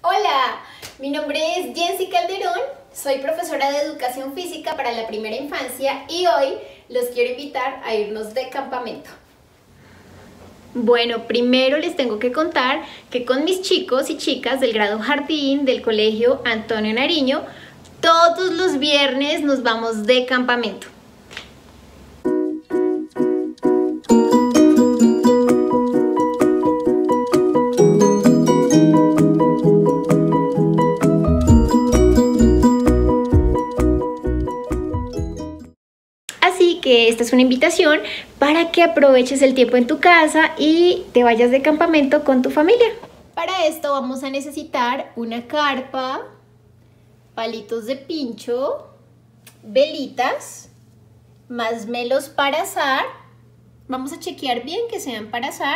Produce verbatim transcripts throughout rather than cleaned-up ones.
Hola, mi nombre es Jensi Calderón, soy profesora de Educación Física para la primera infancia y hoy los quiero invitar a irnos de campamento. Bueno, primero les tengo que contar que con mis chicos y chicas del grado jardín del colegio Antonio Nariño, todos los viernes nos vamos de campamento. Así que esta es una invitación para que aproveches el tiempo en tu casa y te vayas de campamento con tu familia. Para esto vamos a necesitar una carpa, palitos de pincho, velitas, masmelos para asar. Vamos a chequear bien que sean para asar.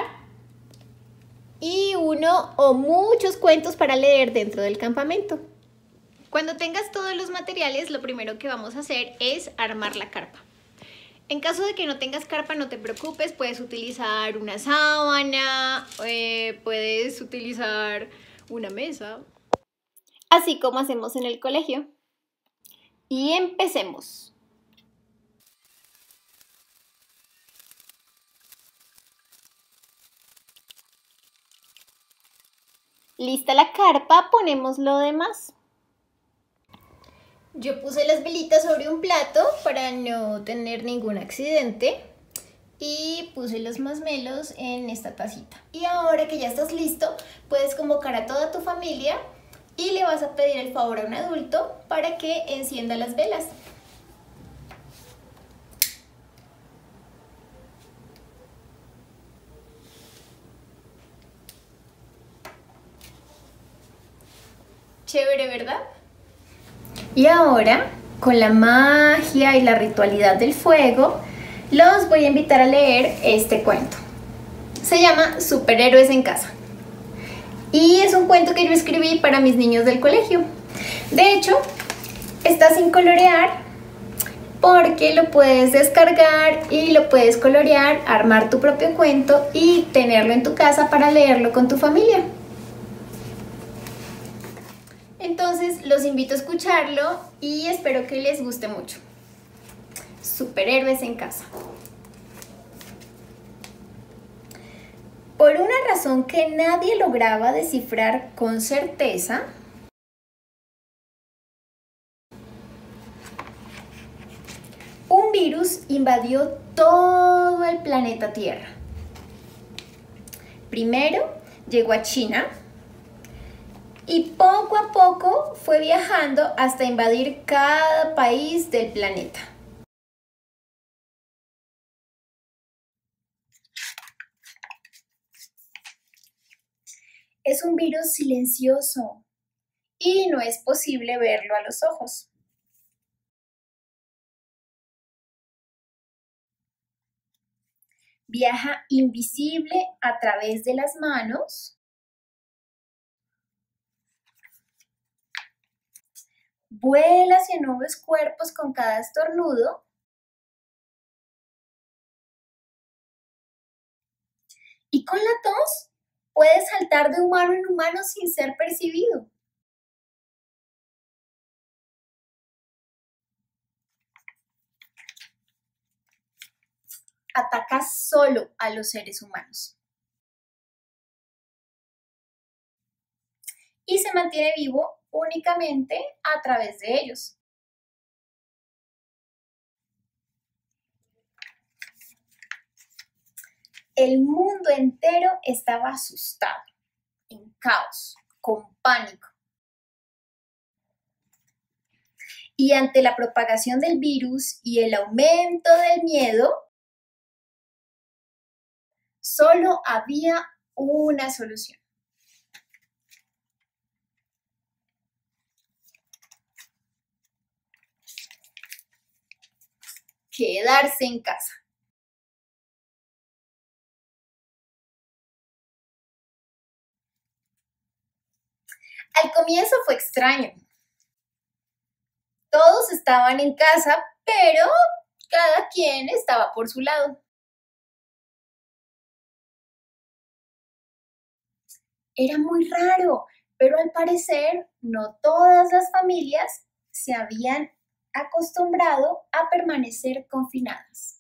Y uno o muchos cuentos para leer dentro del campamento. Cuando tengas todos los materiales, lo primero que vamos a hacer es armar la carpa. En caso de que no tengas carpa, no te preocupes, puedes utilizar una sábana, eh, puedes utilizar una mesa, así como hacemos en el colegio. Y empecemos. Lista la carpa, ponemos lo demás. Yo puse las velitas sobre un plato para no tener ningún accidente y puse los masmelos en esta tacita. Y ahora que ya estás listo, puedes convocar a toda tu familia y le vas a pedir el favor a un adulto para que encienda las velas. Chévere, ¿verdad? Y ahora, con la magia y la ritualidad del fuego, los voy a invitar a leer este cuento. Se llama Superhéroes en Casa. Y es un cuento que yo escribí para mis niños del colegio. De hecho, está sin colorear porque lo puedes descargar y lo puedes colorear, armar tu propio cuento y tenerlo en tu casa para leerlo con tu familia. Entonces los invito a escucharlo y espero que les guste mucho. Superhéroes en casa. Por una razón que nadie lograba descifrar con certeza, un virus invadió todo el planeta Tierra. Primero llegó a China y poco a poco fue viajando hasta invadir cada país del planeta. Es un virus silencioso y no es posible verlo a los ojos. Viaja invisible a través de las manos, vuela hacia nuevos cuerpos con cada estornudo y con la tos puede saltar de humano en humano sin ser percibido. Ataca solo a los seres humanos. Y se mantiene vivo únicamente a través de ellos. El mundo entero estaba asustado, en caos, con pánico. Y ante la propagación del virus y el aumento del miedo, solo había una solución. Quedarse en casa. Al comienzo fue extraño. Todos estaban en casa, pero cada quien estaba por su lado. Era muy raro. Pero al parecer no todas las familias se habían acostumbrado a permanecer confinadas.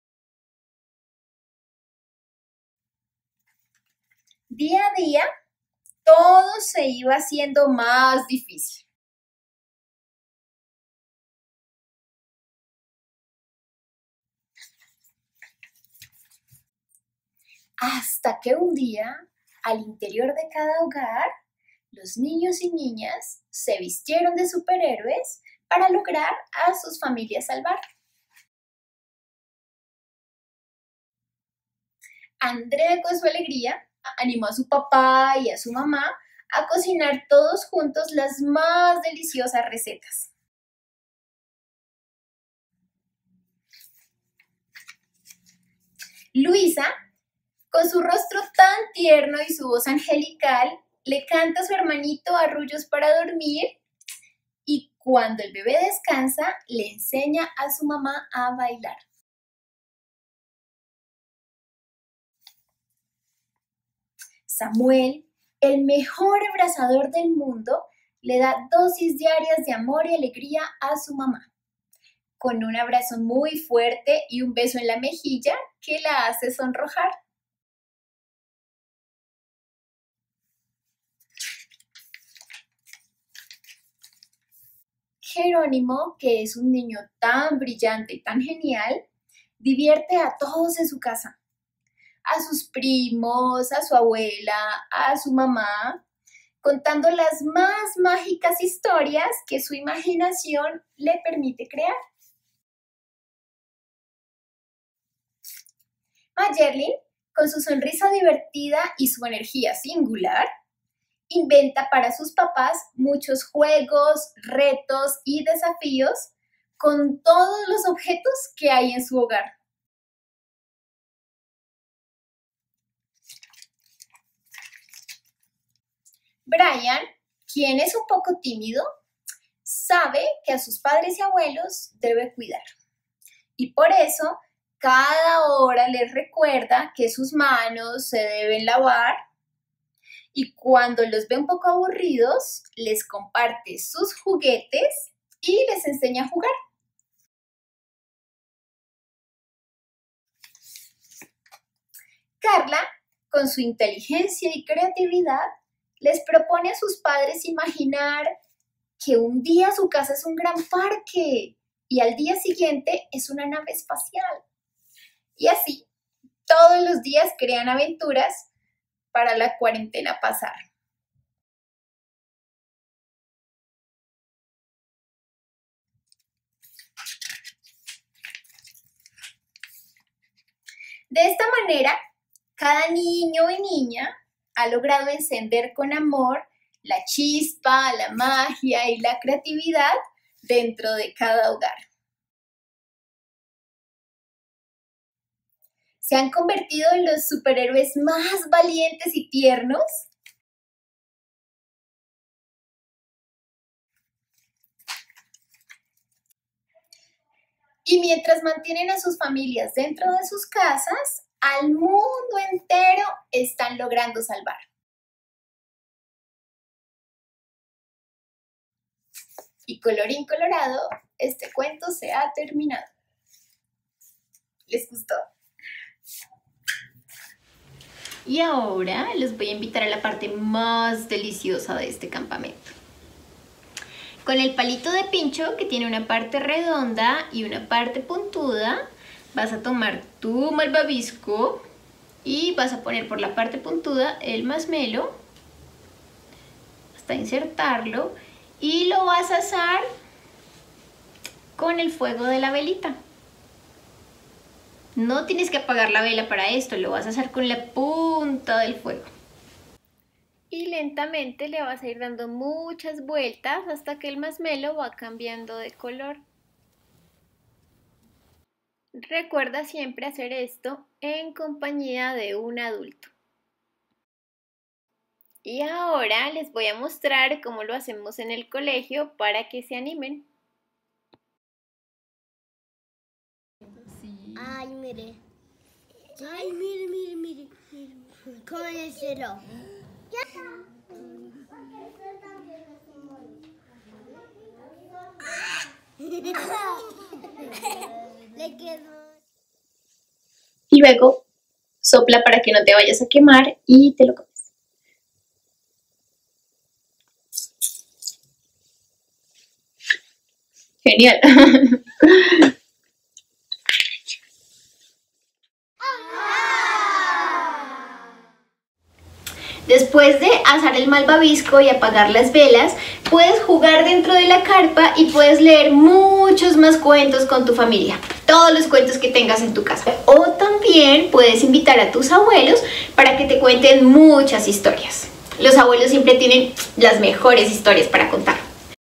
Día a día, todo se iba haciendo más difícil. Hasta que un día, al interior de cada hogar, los niños y niñas se vistieron de superhéroes para lograr a sus familias salvar. Andrea, con su alegría, animó a su papá y a su mamá a cocinar todos juntos las más deliciosas recetas. Luisa, con su rostro tan tierno y su voz angelical, le canta a su hermanito arrullos para dormir y cuando el bebé descansa, le enseña a su mamá a bailar. Samuel, el mejor abrazador del mundo, le da dosis diarias de amor y alegría a su mamá, con un abrazo muy fuerte y un beso en la mejilla que la hace sonrojar. Jerónimo, que es un niño tan brillante y tan genial, divierte a todos en su casa, a sus primos, a su abuela, a su mamá, contando las más mágicas historias que su imaginación le permite crear. Mayerlin, con su sonrisa divertida y su energía singular, inventa para sus papás muchos juegos, retos y desafíos con todos los objetos que hay en su hogar. Brian, quien es un poco tímido, sabe que a sus padres y abuelos debe cuidar. Y por eso, cada hora les recuerda que sus manos se deben lavar y cuando los ve un poco aburridos, les comparte sus juguetes y les enseña a jugar. Carla, con su inteligencia y creatividad, les propone a sus padres imaginar que un día su casa es un gran parque y al día siguiente es una nave espacial. Y así, todos los días crean aventuras para la cuarentena pasar. De esta manera, cada niño y niña ha logrado encender con amor la chispa, la magia y la creatividad dentro de cada hogar. ¿Se han convertido en los superhéroes más valientes y tiernos? Y mientras mantienen a sus familias dentro de sus casas, al mundo entero están logrando salvar. Y colorín colorado, este cuento se ha terminado. ¿Les gustó? Y ahora los voy a invitar a la parte más deliciosa de este campamento. Con el palito de pincho, que tiene una parte redonda y una parte puntuda, vas a tomar tu malvavisco y vas a poner por la parte puntuda el masmelo hasta insertarlo y lo vas a asar con el fuego de la velita. No tienes que apagar la vela para esto, lo vas a hacer con la punta del fuego. Y lentamente le vas a ir dando muchas vueltas hasta que el masmelo va cambiando de color. Recuerda siempre hacer esto en compañía de un adulto. Y ahora les voy a mostrar cómo lo hacemos en el colegio para que se animen. Ay, mire. Ay, mire, mire, mire. mire. ¿Cómo le cerró? Y luego sopla para que no te vayas a quemar y te lo comes. Genial. Después de asar el malvavisco y apagar las velas, puedes jugar dentro de la carpa y puedes leer muchos más cuentos con tu familia. Todos los cuentos que tengas en tu casa. O también puedes invitar a tus abuelos para que te cuenten muchas historias. Los abuelos siempre tienen las mejores historias para contar.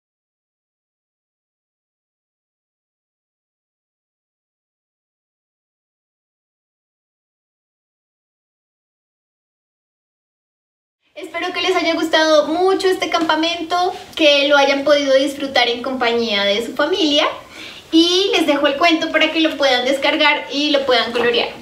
Espero que les haya gustado mucho este campamento, que lo hayan podido disfrutar en compañía de su familia y les dejo el cuento para que lo puedan descargar y lo puedan colorear.